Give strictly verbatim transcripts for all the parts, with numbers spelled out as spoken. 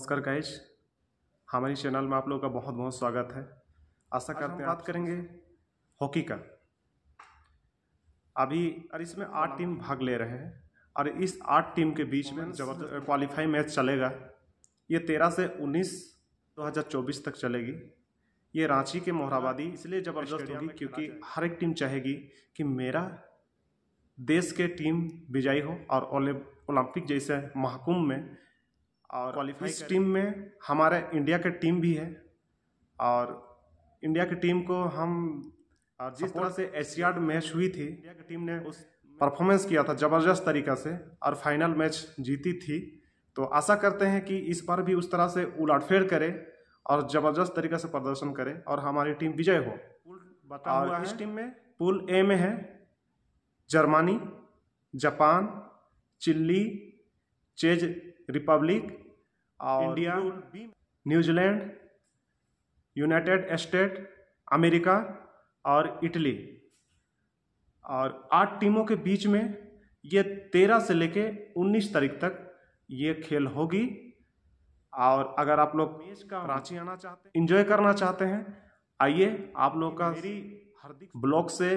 नमस्कार गाइज, हमारी चैनल में आप लोगों का बहुत बहुत स्वागत है। आशा करते हैं बात करेंगे हॉकी का। अभी और इसमें आठ टीम भाग ले रहे हैं और इस आठ टीम के बीच में जबरदस्त क्वालिफाई मैच चलेगा। ये तेरह से उन्नीस दो हज़ार चौबीस तक चलेगी। ये रांची के मोहराबादी इसलिए ज़बरदस्त होगी क्योंकि हर एक टीम चाहेगी कि मेरा देश के टीम विजयी हो और ओलंपिक जैसे महाकुंभ में और इस टीम में हमारे इंडिया की टीम भी है और इंडिया की टीम को हम जिस तरह से एशियाड मैच हुई थी, इंडिया की टीम ने उस परफॉर्मेंस किया था ज़बरदस्त तरीक़ा से और फाइनल मैच जीती थी। तो आशा करते हैं कि इस बार भी उस तरह से उलटफेर करे और ज़बरदस्त तरीक़े से प्रदर्शन करे और हमारी टीम विजय हो। और इस टीम में पूल ए में है जर्मनी, जापान, चिली, चेक रिपब्लिक और India, New Zealand, United State America और इटली। और आठ टीमों के बीच में ये तेरह से लेके उन्नीस तारीख तक ये खेल होगी। और अगर आप लोग मैच का रांची आना चाहते हैं, एंजॉय करना चाहते हैं, आइए। आप लोग का मेरी हार्दिक ब्लॉग से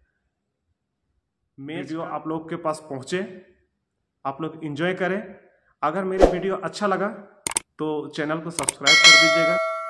वीडियो आप लोग के पास पहुँचे, आप लोग एंजॉय करें। अगर मेरी वीडियो अच्छा लगा तो चैनल को सब्सक्राइब कर दीजिएगा।